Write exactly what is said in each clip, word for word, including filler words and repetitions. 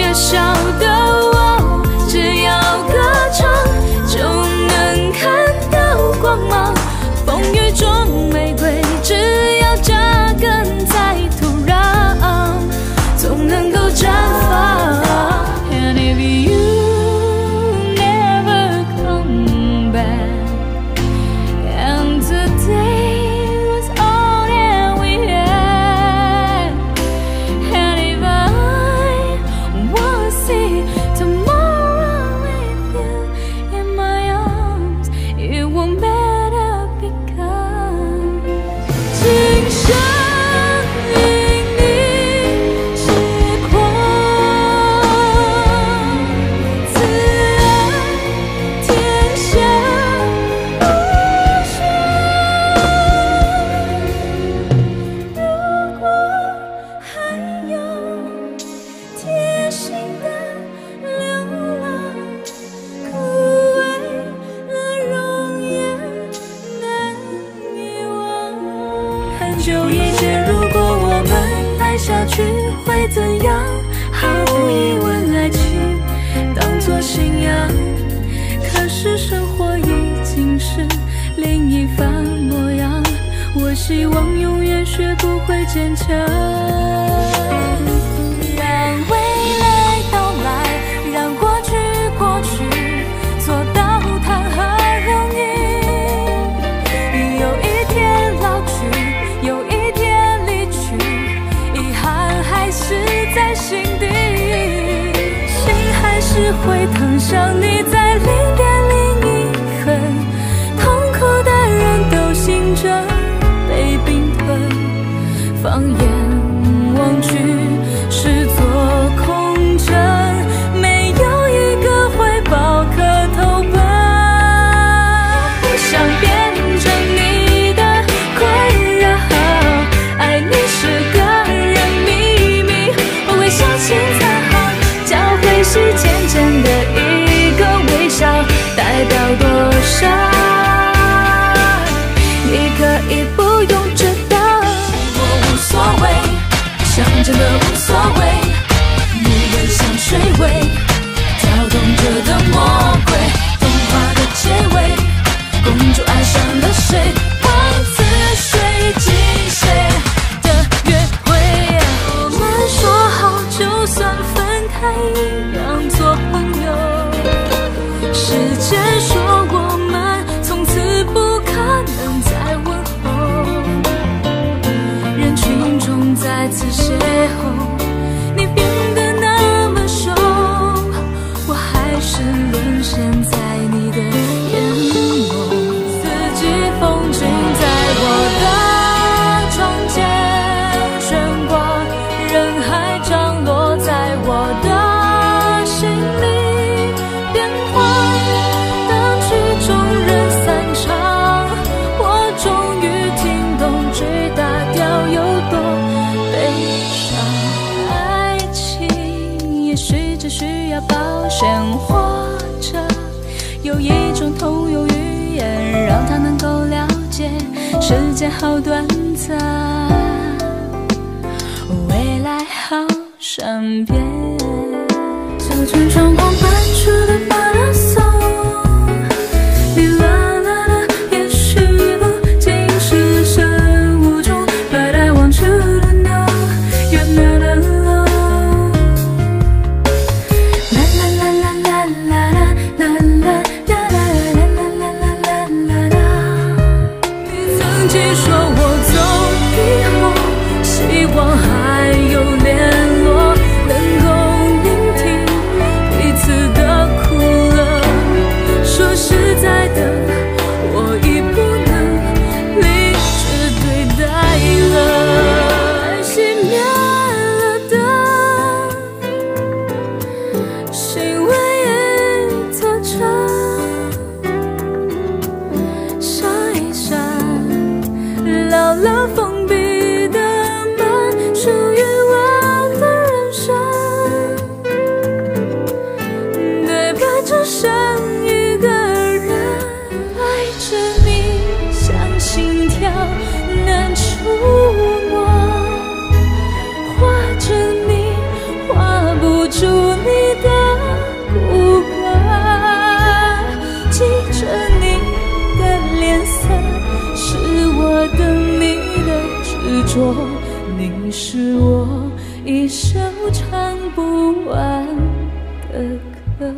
渺小的我，只要歌唱就能看到光芒。风雨中玫瑰，只要扎根在土壤，总能够绽放。And if you never come back, and today was all that we had, and if I wanna see tomorrow with you in my arms, it won't matter because 今生因你是狂，慈爱天下无双。如果还有贴心的流浪，枯萎了容颜难遗忘。很久以前，如果我们爱下去会怎样？毫无疑问，爱情当作信仰。可是生活已经是另一番模样，我希望永远学不会坚强。让未来到来，让过去过去，做到谈何容易？有一天老去，有一天离去，遗憾还是在心底，心还是会疼想你在零点零一分，痛苦的人都醒着被冰吞，放眼望去是座空城，没有一个怀抱可投奔。不想变成你的困扰，爱你是个人秘密，我会相信残好，教会是渐渐的一个微笑，代表多少？你可以不用知道，我无所谓，想真的无所谓，女人像水尾，跳动着的魔鬼，童话的结尾，公主爱上了谁，王子睡进谁的约会。我们说好，就算分开一样做朋友，时间说我们从此不可能再问候，人群中再次邂逅，你变得那么瘦，我还是沦陷在你的眼眸。四季风景在我的窗前悬挂，人海涨落在我的心里变化，当曲终人散场，我终于听懂最大调有多悲伤。爱情也许只需要保鲜，或者有一种通用语言，让他能够了解世界好短暂，未来好善变。小村窗光搬出的马拉松，你啦啦啦，也许不仅是生物钟 ，But I want you to know you're not alone。啦啦啦啦啦啦啦啦啦啦啦啦啦啦。你曾经说我走以后，希望还有联络，能够聆听彼此是我一首唱不完的歌。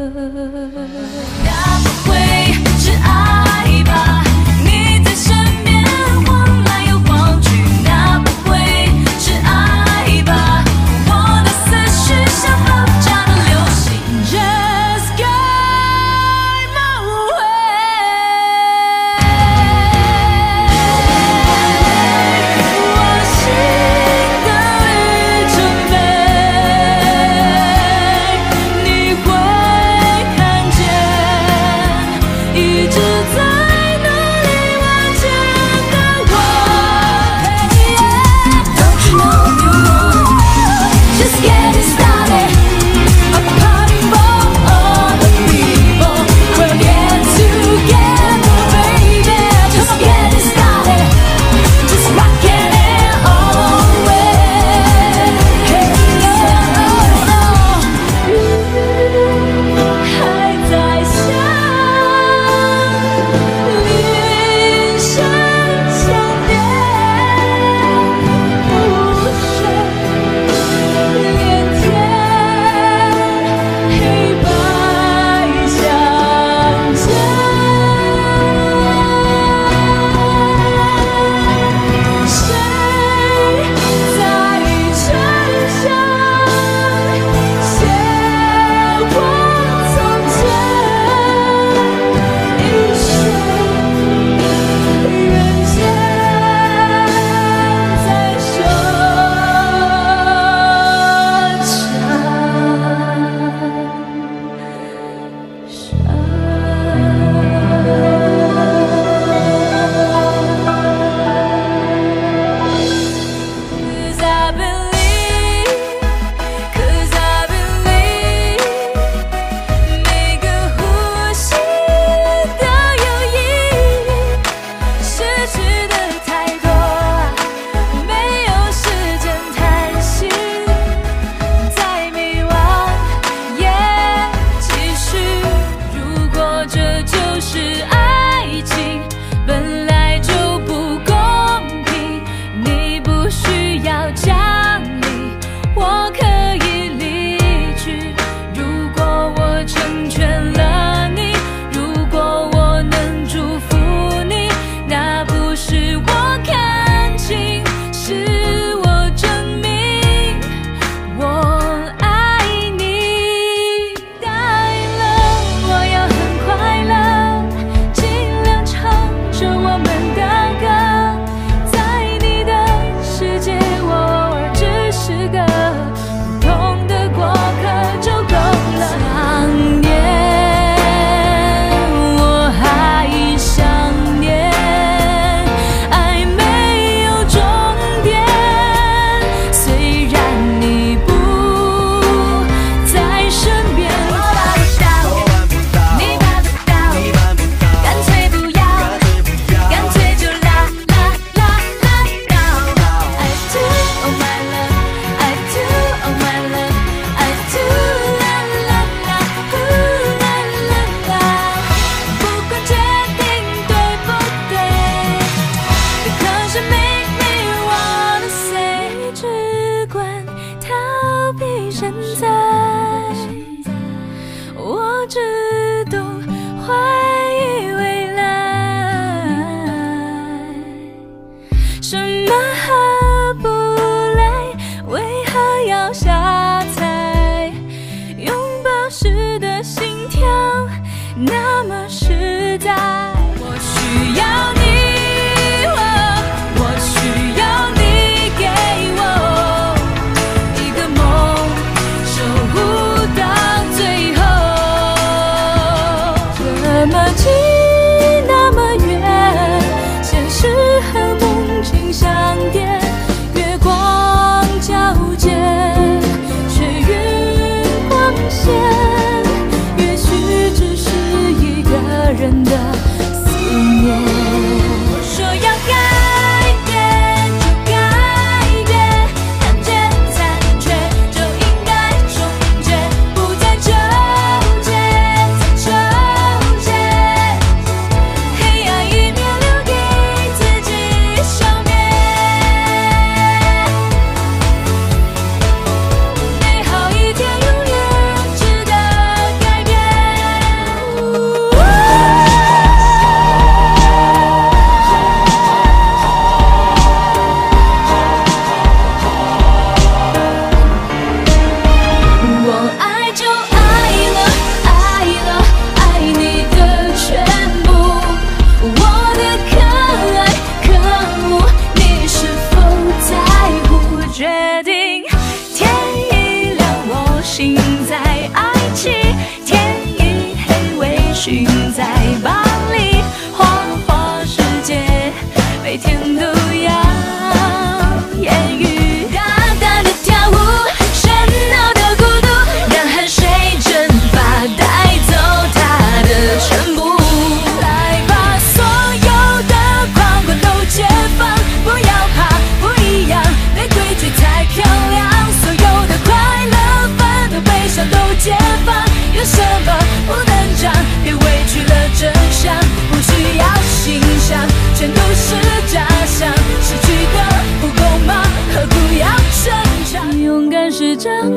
那不会是爱吧？你在身边晃来又晃去，那不会是爱吧？我的思绪像爆炸的流星 ，Just guide my way。往新的旅程飞，你会看见一直在努力往前的我。Don't you know you want just getting started? A party for all the people. We're here together, baby. Just getting started, just rocking it all the way. Hey, oh, oh, oh. 还在想，铃声响遍无声连天，黑白相间。谁在沉香写我从前？一水人间在说Cause I believe, cause I believe， 每个呼吸都有意义。失去的太多，没有时间叹息，再迷惘也继续。如果这就是爱情，本来就不公平。你不需要讲理，我可以离去。如果我成全了你，如果我能祝福你，那不是我看清，是我证明我爱你。答应了，我要很快乐，尽量唱着我们的歌。在你的世界，我偶尔只是个普通的过客就够了。想念，我还想念，爱没有终点。虽然你不在身边，我办不到，你办不到，干脆不要，干脆就啦啦啦啦到。I do all my love, I do all my love, I do la la la, ooh la la la。不管决定对不对，Because you make me wanna say， 只管逃避现在，我只懂怀疑未来。什么合不来，为何要下菜？拥抱时的心跳那么实在。我需要你，哦我需要你给我一个梦，守护到最后。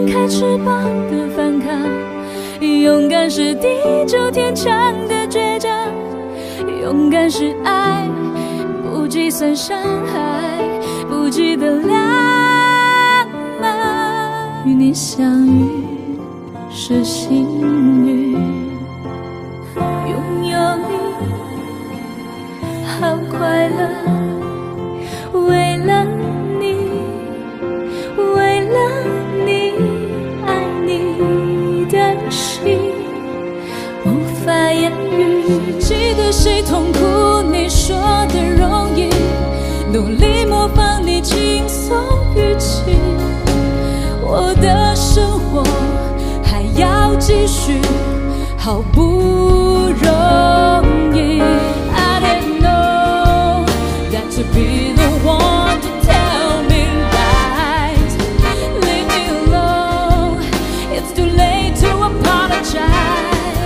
开翅膀的反抗，勇敢是地久天长的倔强，勇敢是爱不计算伤害，不计的浪漫。与你相遇是幸运，拥有你好快乐，为了你，为了你，爱你的心无法言语。记得谁痛苦，你说的容易，努力模仿你轻松语气。我的生活还要继续，好不容易。I didn't know that to be the one to tell me lies. Leave me alone, it's too late to apologize.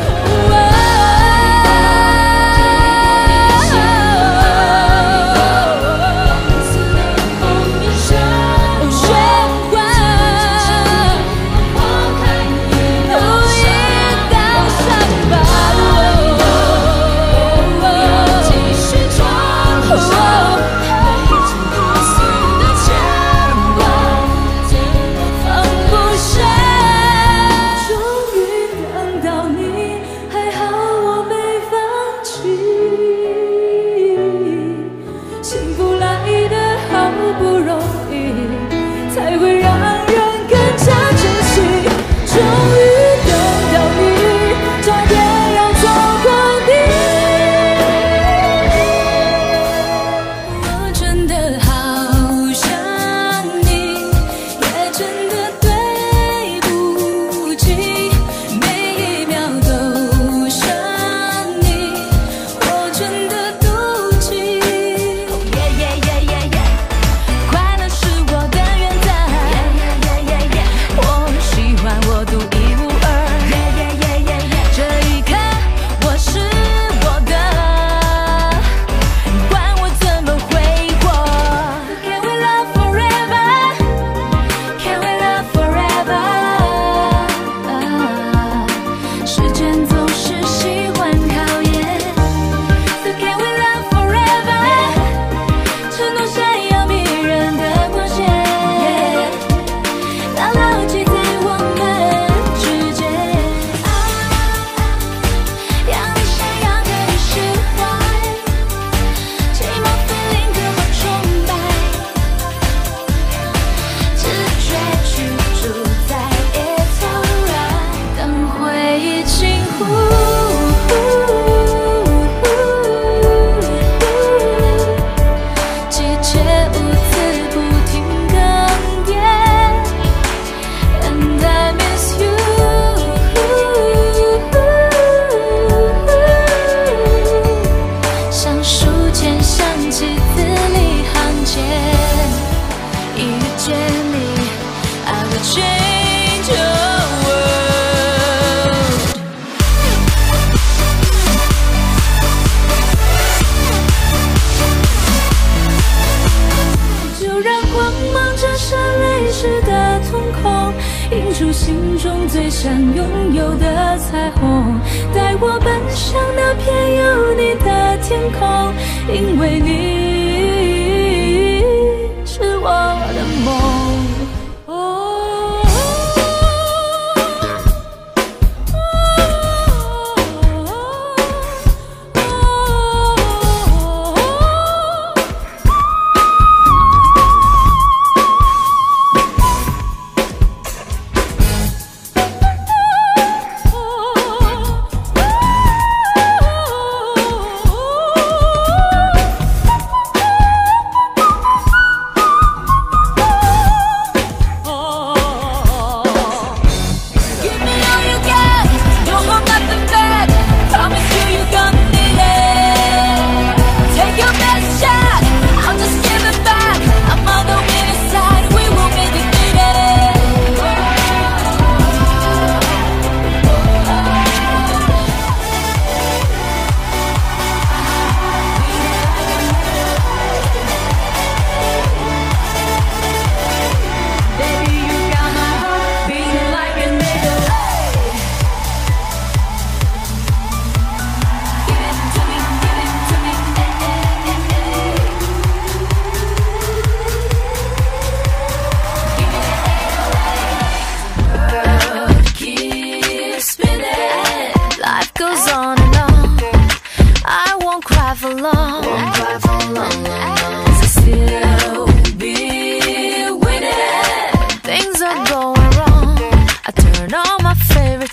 映出心中最想拥有的彩虹，带我奔向那片有你的天空，因为你是我的梦。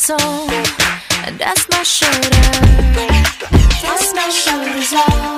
soul. And that's my shoulder. That's my shoulders all.